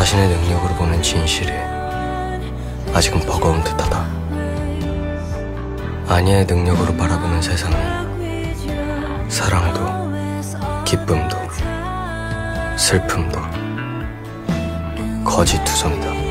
자신의 능력으로 보는 진실이 아직은 버거운 듯하다. 아니의 능력으로 바라보는 세상은 사랑도 기쁨도 슬픔도 거짓투성이다.